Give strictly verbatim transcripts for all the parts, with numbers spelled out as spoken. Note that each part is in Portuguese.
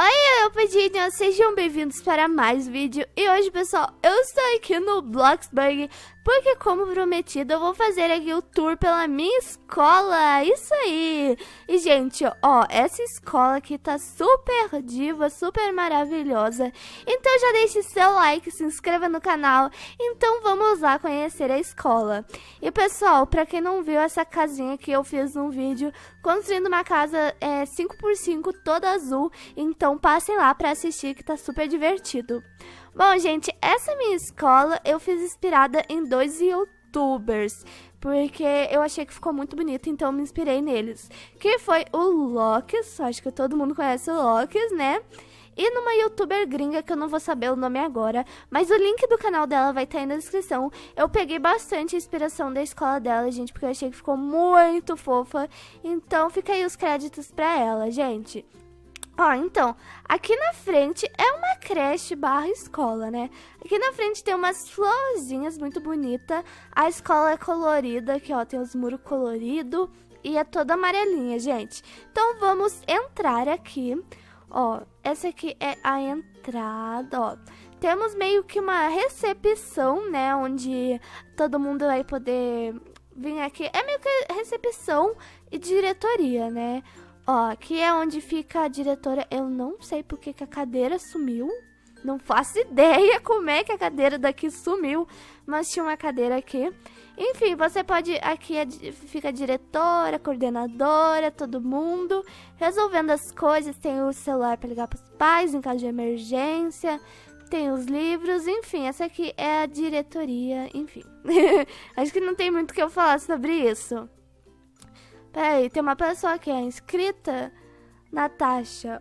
Oi, eu Pedinho, sejam bem-vindos para mais vídeo. E hoje, pessoal, eu estou aqui no Bloxburg porque, como prometido, eu vou fazer aqui o tour pela minha escola. Isso aí! E, gente, ó, essa escola aqui tá super diva, super maravilhosa. Então já deixe seu like, se inscreva no canal. Então vamos lá conhecer a escola. E, pessoal, pra quem não viu essa casinha que eu fiz num vídeo, construindo uma casa é, cinco por cinco toda azul. Então passem lá pra assistir que tá super divertido. Bom, gente, essa minha escola eu fiz inspirada em dois youtubers, porque eu achei que ficou muito bonito, então eu me inspirei neles. Que foi o Locks, acho que todo mundo conhece o Locks, né? E numa youtuber gringa que eu não vou saber o nome agora, mas o link do canal dela vai estar aí na descrição. Eu peguei bastante inspiração da escola dela, gente, porque eu achei que ficou muito fofa. Então fica aí os créditos pra ela, gente. Ó, então, aqui na frente é uma creche barra escola, né? Aqui na frente tem umas florzinhas muito bonitas. A escola é colorida, aqui ó, tem os muros coloridos e é toda amarelinha, gente. Então vamos entrar aqui. Ó, essa aqui é a entrada, ó. Temos meio que uma recepção, né, onde todo mundo vai poder vir aqui. É meio que recepção e diretoria, né? Ó, aqui é onde fica a diretora. Eu não sei porque que a cadeira sumiu. Não faço ideia como é que a cadeira daqui sumiu. Mas tinha uma cadeira aqui. Enfim, você pode... Aqui é, fica a diretora, a coordenadora, todo mundo resolvendo as coisas. Tem o celular para ligar para os pais em caso de emergência. Tem os livros, enfim. Essa aqui é a diretoria, enfim. Acho que não tem muito o que eu falar sobre isso. Peraí, tem uma pessoa que é inscrita. Natasha.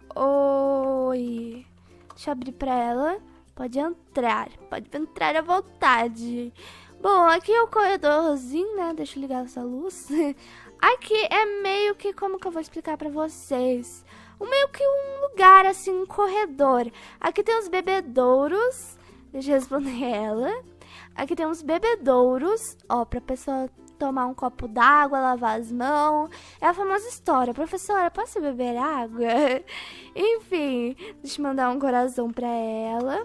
Oi. Deixa eu abrir pra ela. Pode entrar. Pode entrar à vontade. Bom, aqui é o corredorzinho, né? Deixa eu ligar essa luz. Aqui é meio que... Como que eu vou explicar pra vocês? Meio que um lugar, assim, um corredor. Aqui tem os bebedouros. Deixa eu responder ela. Aqui tem uns bebedouros. Ó, pra pessoa... tomar um copo d'água, lavar as mãos. É a famosa história. Professora, posso beber água? Enfim, deixa eu mandar um coração pra ela.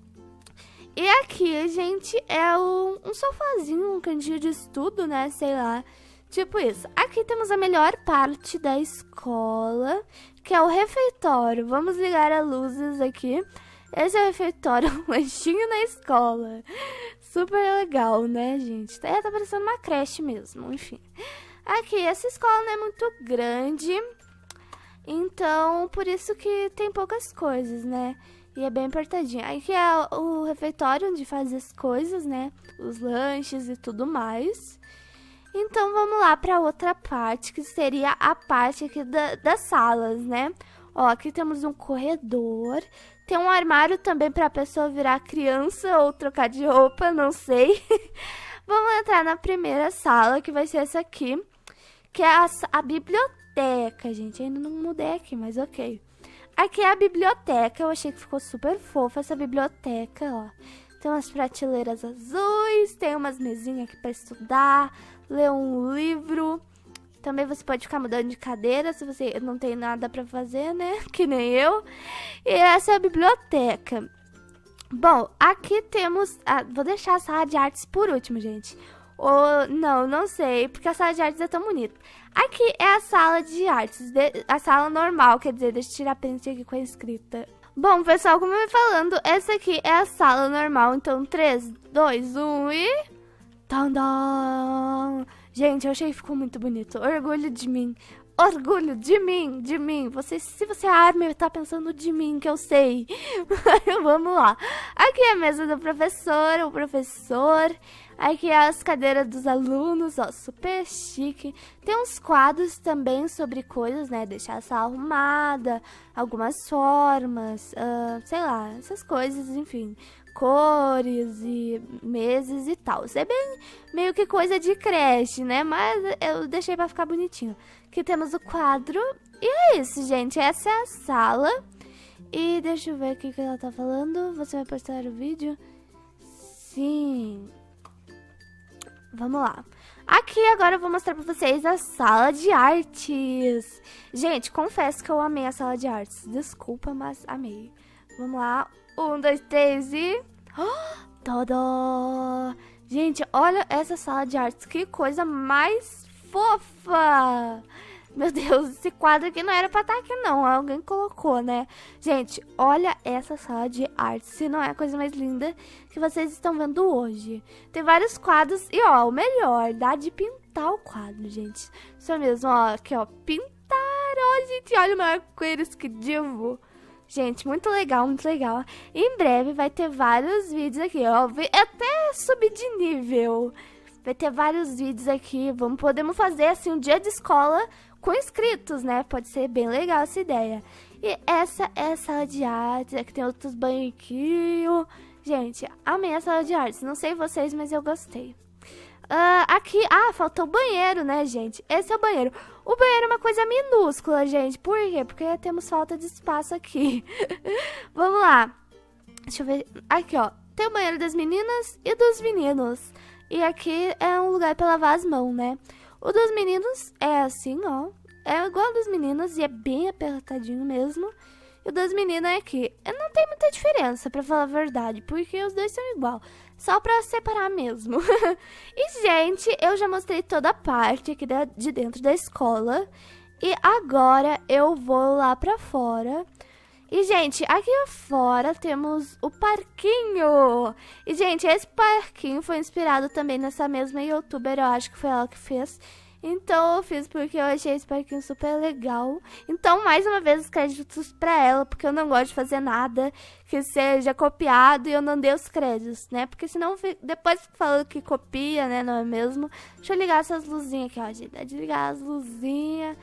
E aqui, gente, é um, um sofazinho, um cantinho de estudo, né? Sei lá. Tipo isso. Aqui temos a melhor parte da escola, que é o refeitório. Vamos ligar as luzes aqui. Esse é o refeitório, um lanchinho na escola. Super legal, né, gente? É, tá parecendo uma creche mesmo, enfim. Aqui, essa escola não é muito grande, então por isso que tem poucas coisas, né? E é bem apertadinho. Aqui é o refeitório onde faz as coisas, né? Os lanches e tudo mais. Então vamos lá pra outra parte, que seria a parte aqui da, das salas, né? Ó, aqui temos um corredor. Tem um armário também para a pessoa virar criança ou trocar de roupa, não sei. Vamos entrar na primeira sala, que vai ser essa aqui, que é a, a biblioteca, gente. Ainda não mudei aqui, mas ok. Aqui é a biblioteca, eu achei que ficou super fofa essa biblioteca, ó. Tem umas prateleiras azuis, tem umas mesinhas aqui para estudar, ler um livro. Também você pode ficar mudando de cadeira se você não tem nada pra fazer, né? Que nem eu. E essa é a biblioteca. Bom, aqui temos... A... Vou deixar a sala de artes por último, gente. Ou... Não, não sei, porque a sala de artes é tão bonita. Aqui é a sala de artes. De... A sala normal, quer dizer, deixa eu tirar a print aqui com a escrita. Bom, pessoal, como eu ia falando, essa aqui é a sala normal. Então, três, dois, um e... Tandam! Gente, eu achei que ficou muito bonito. Orgulho de mim. Orgulho de mim, de mim. Você, se você é arme, tá pensando de mim, que eu sei. Vamos lá. Aqui é a mesa do professor, o professor. Aqui é as cadeiras dos alunos, ó, super chique. Tem uns quadros também sobre coisas, né? Deixar a sala arrumada, algumas formas, uh, sei lá, essas coisas, enfim. Cores e meses e tal. Isso é bem meio que coisa de creche, né? Mas eu deixei pra ficar bonitinho. Aqui temos o quadro. E é isso, gente. Essa é a sala. E deixa eu ver aqui o que ela tá falando. Você vai postar o vídeo? Sim. Vamos lá. Aqui agora eu vou mostrar pra vocês a sala de artes. Gente, confesso que eu amei a sala de artes. Desculpa, mas amei. Vamos lá. Um, dois, três e... Oh, todó! Gente, olha essa sala de artes. Que coisa mais fofa! Meu Deus, esse quadro aqui não era pra estar aqui não, alguém colocou, né? Gente, olha essa sala de arte, se não é a coisa mais linda que vocês estão vendo hoje. Tem vários quadros e, ó, o melhor, dá de pintar o quadro, gente. Isso mesmo, ó, aqui, ó, pintar, ó, gente, olha o meu arco-íris, que divo. Gente, muito legal, muito legal. E em breve vai ter vários vídeos aqui, ó, até subir de nível. Vai ter vários vídeos aqui, vamos, podemos fazer, assim, um dia de escola com inscritos, né? Pode ser bem legal essa ideia. E essa é a sala de artes, aqui tem outros banquinhos. Gente, amei a sala de artes, não sei vocês, mas eu gostei. Uh, aqui, ah, faltou o banheiro, né, gente? Esse é o banheiro. O banheiro é uma coisa minúscula, gente. Por quê? Porque temos falta de espaço aqui. Vamos lá. Deixa eu ver. Aqui, ó. Tem o banheiro das meninas e dos meninos. E aqui é um lugar pra lavar as mãos, né? O dos meninos é assim, ó. É igual ao dos meninos e é bem apertadinho mesmo. E o das meninas é aqui. Não tem muita diferença, pra falar a verdade, porque os dois são igual. Só pra separar mesmo. E, gente, eu já mostrei toda a parte aqui de dentro da escola. E agora eu vou lá pra fora. E, gente, aqui fora temos o parquinho. E, gente, esse parquinho foi inspirado também nessa mesma youtuber, eu acho que foi ela que fez. Então, eu fiz porque eu achei esse parquinho super legal. Então, mais uma vez, os créditos pra ela, porque eu não gosto de fazer nada que seja copiado e eu não dei os créditos, né? Porque senão, depois falando que copia, né, não é mesmo? Deixa eu ligar essas luzinhas aqui, ó, gente. Dá de ligar as luzinhas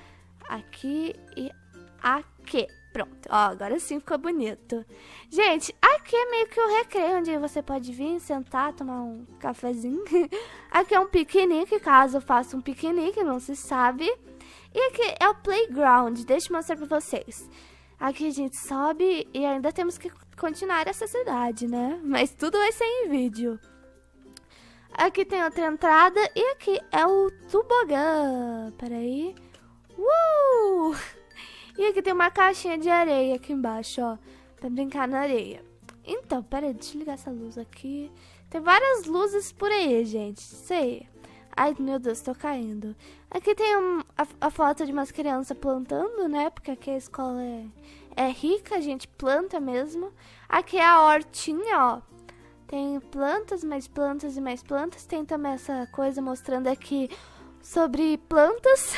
aqui e aqui. Pronto, ó, agora sim ficou bonito. Gente, aqui é meio que o recreio, onde você pode vir, sentar, tomar um cafezinho. Aqui é um piquenique, caso eu faça um piquenique, não se sabe. E aqui é o playground, deixa eu mostrar pra vocês. Aqui a gente sobe e ainda temos que continuar essa cidade, né? Mas tudo vai ser em vídeo. Aqui tem outra entrada e aqui é o tobogã. Peraí. Uh! E aqui tem uma caixinha de areia aqui embaixo, ó, pra brincar na areia. Então, peraí, deixa eu ligar essa luz aqui. Tem várias luzes por aí, gente, sei. Ai, meu Deus, tô caindo. Aqui tem um, a, a foto de umas crianças plantando, né, porque aqui a escola é, é rica, a gente planta mesmo. Aqui é a hortinha, ó. Tem plantas, mais plantas e mais plantas. Tem também essa coisa mostrando aqui sobre plantas.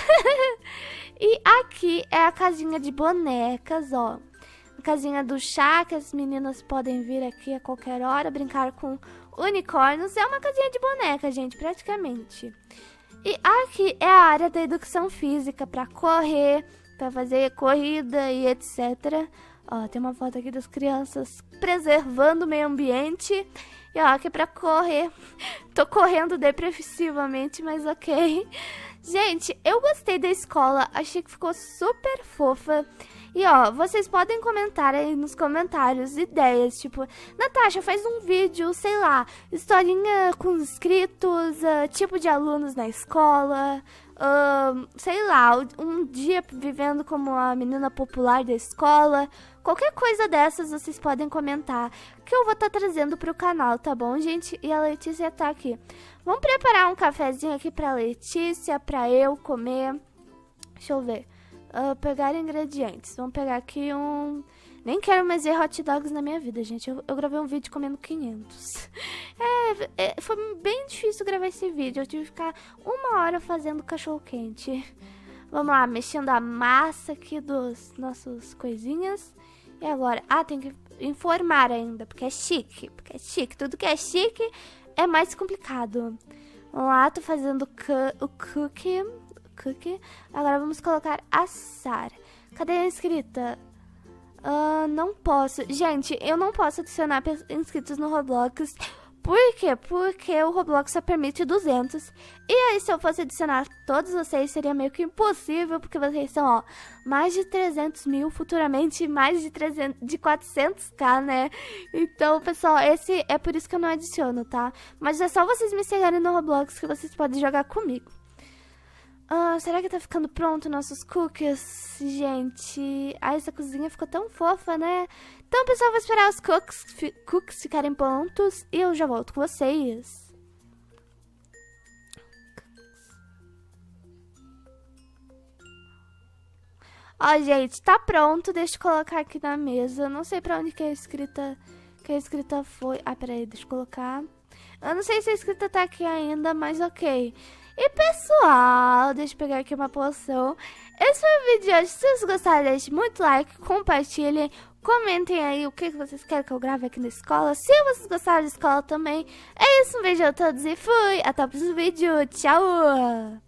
E aqui é a casinha de bonecas, ó. A casinha do chá, que as meninas podem vir aqui a qualquer hora brincar com unicórnios. É uma casinha de boneca, gente, praticamente. E aqui é a área da educação física, pra correr, pra fazer corrida e etcétera. Ó, tem uma foto aqui das crianças preservando o meio ambiente. E ó, aqui é pra correr. Tô correndo depressivamente, mas ok. Gente, eu gostei da escola, achei que ficou super fofa. E ó, vocês podem comentar aí nos comentários ideias, tipo, Natasha, faz um vídeo, sei lá, historinha com inscritos, uh, tipo de alunos na escola, uh, sei lá, um dia vivendo como a menina popular da escola. Qualquer coisa dessas vocês podem comentar, que eu vou estar tá trazendo pro canal, tá bom, gente? E a Letícia tá aqui. Vamos preparar um cafezinho aqui pra Letícia, pra eu comer. Deixa eu ver. Uh, pegar ingredientes. Vamos pegar aqui um... Nem quero mais ver hot dogs na minha vida, gente. Eu, eu gravei um vídeo comendo quinhentos. É, é, foi bem difícil gravar esse vídeo. Eu tive que ficar uma hora fazendo cachorro quente. Vamos lá, mexendo a massa aqui dos nossos coisinhas. E agora? Ah, tem que informar ainda, porque é chique. Porque é chique. Tudo que é chique é mais complicado. Vamos lá, tô fazendo o cookie. cookie. Agora vamos colocar assar. Cadê a inscrita? Uh, não posso. Gente, eu não posso adicionar inscritos no Roblox Por quê? Porque o Roblox só permite duzentos. E aí, se eu fosse adicionar todos vocês, seria meio que impossível, porque vocês são, ó, mais de trezentos mil, futuramente mais de, trezentos, de quatrocentos k, né? Então, pessoal, esse é por isso que eu não adiciono, tá? Mas é só vocês me seguirem no Roblox que vocês podem jogar comigo. Ah, será que tá ficando pronto nossos cookies? Gente, ah, essa cozinha ficou tão fofa, né? Então, pessoal, vou esperar os cookies, fi, cookies ficarem prontos e eu já volto com vocês. Ó, gente, tá pronto. Deixa eu colocar aqui na mesa. Eu não sei pra onde que a escrita, que a escrita foi. Ah, peraí, deixa eu colocar. Eu não sei se a escrita tá aqui ainda, mas ok. E pessoal, deixa eu pegar aqui uma poção. Esse foi o vídeo de hoje. Se vocês gostaram, deixe muito like, compartilhem, comentem aí o que vocês querem que eu grave aqui na escola. Se vocês gostaram da escola também. É isso, um beijo a todos e fui. Até o próximo vídeo. Tchau!